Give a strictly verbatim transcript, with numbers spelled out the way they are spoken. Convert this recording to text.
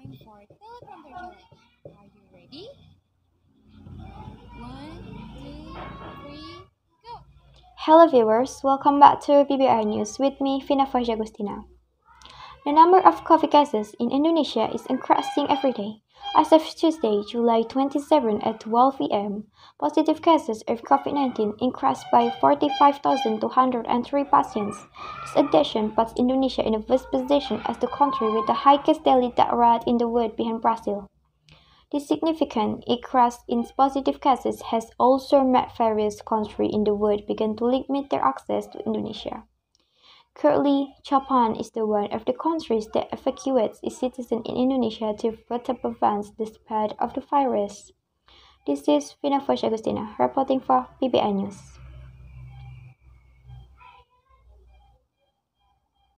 time for teleprompter challenge. Are you ready? One, two, three, go! Hello viewers, welcome back to P B I News with me, Vina Fajar Agustina. The number of COVID cases in Indonesia is increasing every day. As of Tuesday, July twenty-seventh at twelve p m, positive cases of COVID nineteen increased by forty-five thousand two hundred three patients. This addition puts Indonesia in the first position as the country with the highest daily death rate in the world behind Brazil. This significant increase in positive cases has also made various countries in the world begin to limit their access to Indonesia. Currently, Japan is the one of the countries that evacuates its citizens in Indonesia to further prevent the spread of the virus. This is Vina Agustina reporting for P B I News.